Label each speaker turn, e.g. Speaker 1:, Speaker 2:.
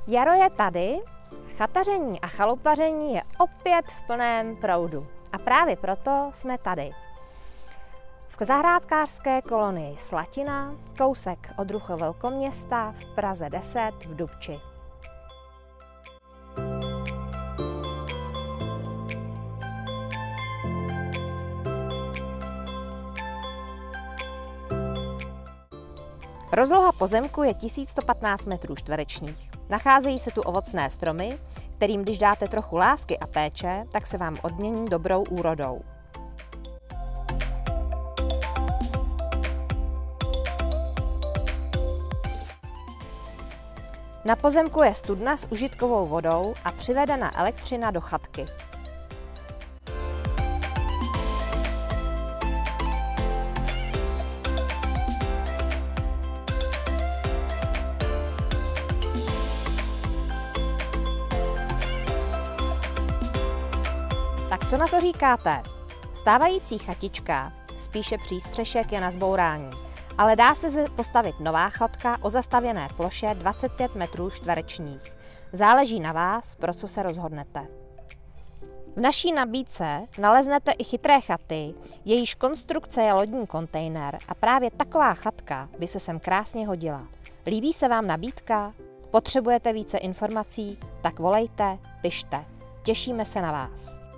Speaker 1: Jaro je tady, chataření a chalupaření je opět v plném proudu. A právě proto jsme tady. V zahrádkářské kolonii Slatina, kousek od Rucho Velkoměsta v Praze 10 v Dubči. Rozloha pozemku je 1115 m². Nacházejí se tu ovocné stromy, kterým když dáte trochu lásky a péče, tak se vám odmění dobrou úrodou. Na pozemku je studna s užitkovou vodou a přivedena elektřina do chatky. Tak co na to říkáte? Stávající chatička, spíše přístřešek, je na zbourání, ale dá se postavit nová chatka o zastavěné ploše 25 m². Záleží na vás, pro co se rozhodnete. V naší nabídce naleznete i chytré chaty, jejíž konstrukce je lodní kontejner a právě taková chatka by se sem krásně hodila. Líbí se vám nabídka? Potřebujete více informací? Tak volejte, pište. Těšíme se na vás.